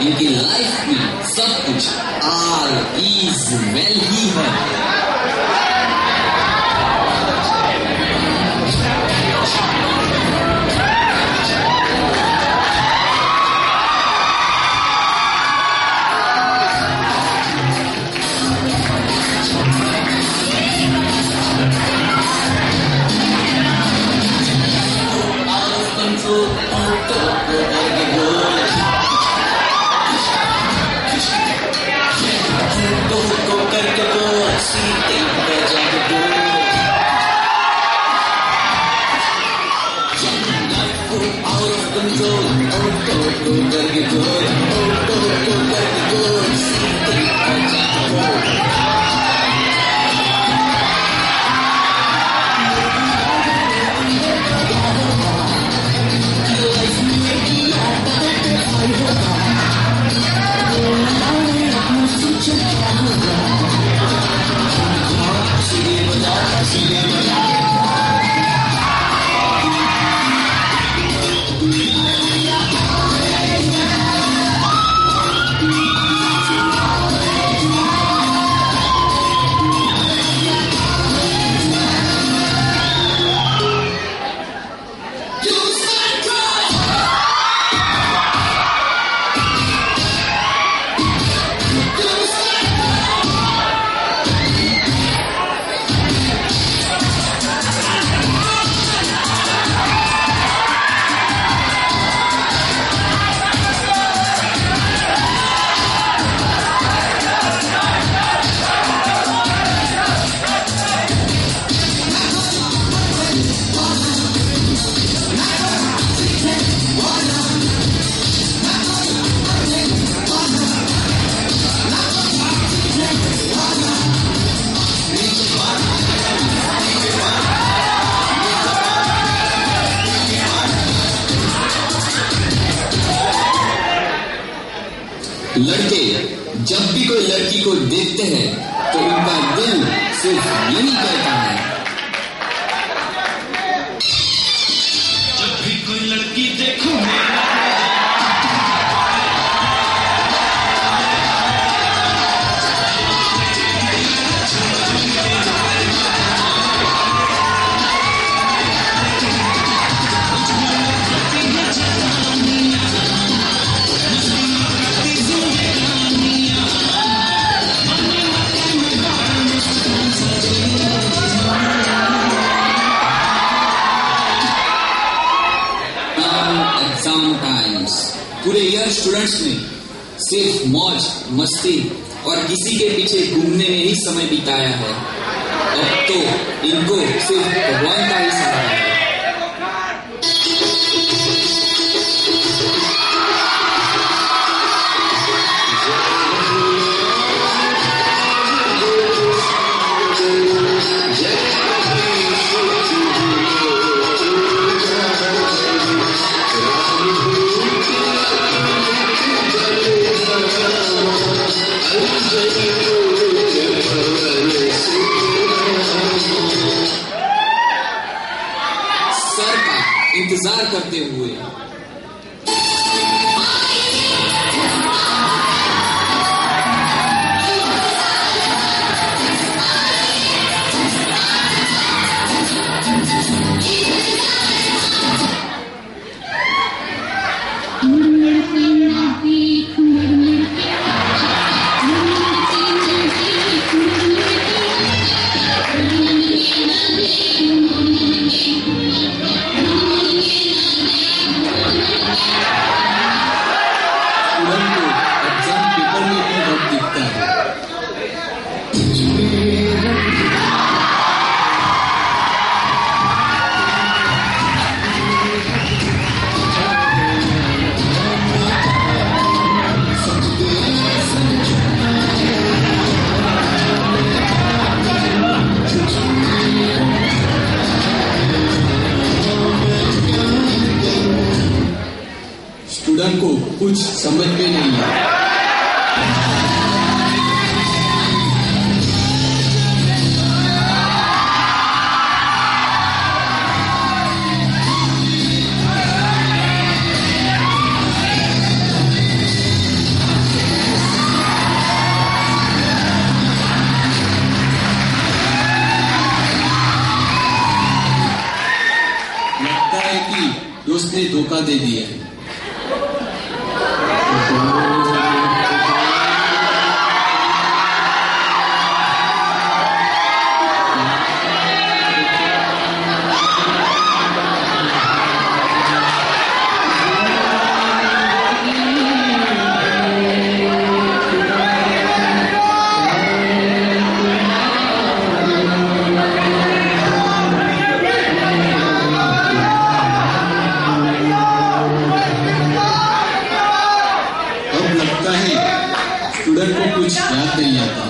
इनकी लाइफ में सब कुछ ऑल इज वेल ही है। लड़के जब भी कोई लड़की को देखते हैं तो उनका दिल सिर्फ यही कहता है, जब भी कोई लड़की देखूं पूरे ईयर स्टूडेंट्स ने सिर्फ मौज मस्ती और किसी के पीछे घूमने में ही समय बिताया है। अब तो इनको सिर्फ भगवान का ही सहारा है। इंतजार करते हुए स्टूडेंट को कुछ समझ में नहीं आता। धोखा दे दिया। स्टूडेंट को कुछ याद नहीं आता।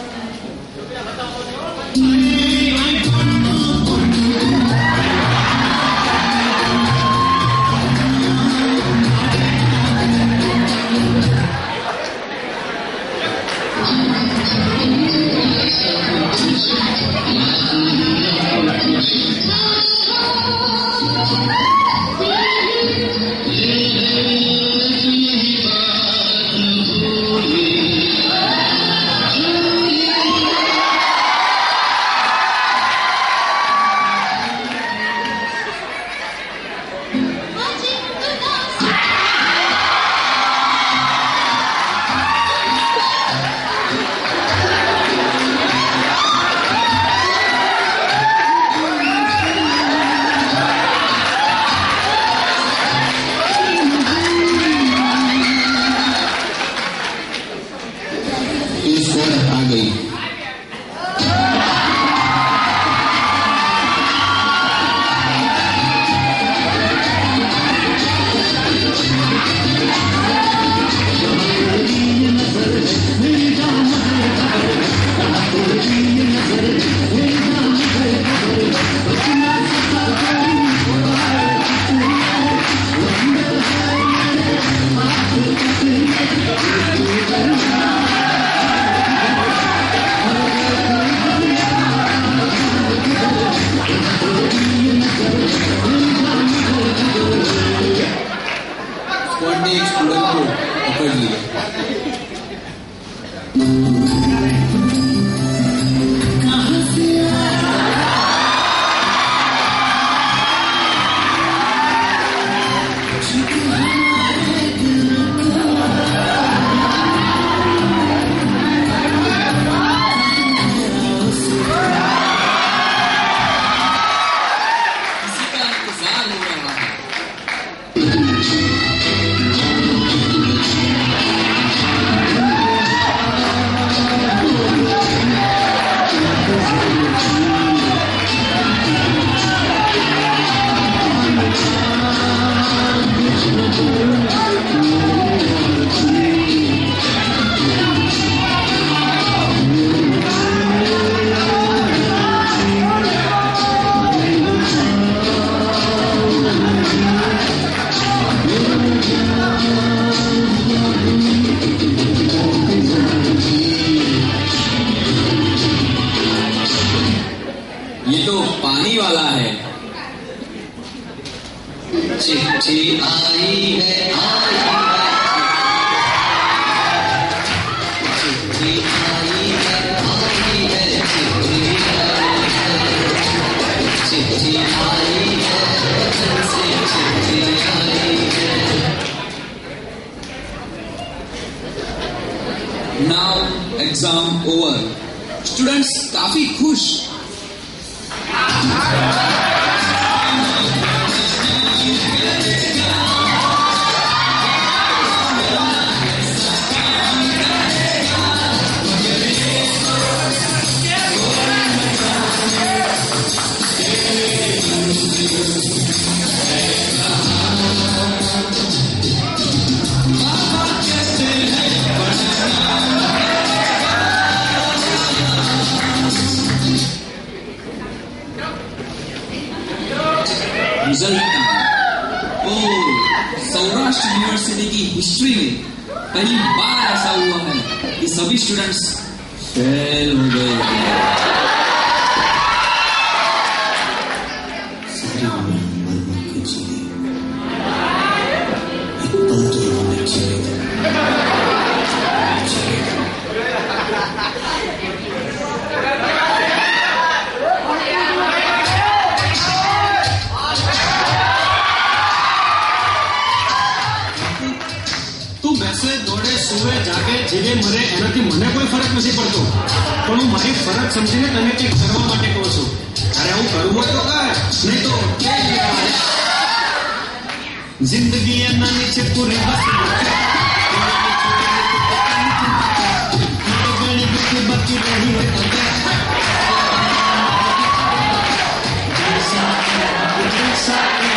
आ गई। स्क्वाड ने एक स्टूडेंट को पकड़ लिया। ये तो पानी वाला है। चिट्ठी आई है, चिट्ठी आई है, चिट्ठी आई है, चिट्ठी आई है। Now exam over. Students काफी खुश। रिजल्ट सौराष्ट्र यूनिवर्सिटी की हिस्ट्री में पहली बार ऐसा हुआ है कि सभी स्टूडेंट्स फेल हो गए। सारी उम्र मर के जी, एक पल तो हमने जिए थे। જીવે મરે એનાથી મને કોઈ ફરક નથી પડતો, પણ હું મારી ફરજ સમજીને તને કંઈક કરવા માટે કહું છું. અરે આવું કરવું હોય તો કર, નહીં તો જિંદગી એના નીચે પૂરી બસ બાકી રહી હોય તો જૈસા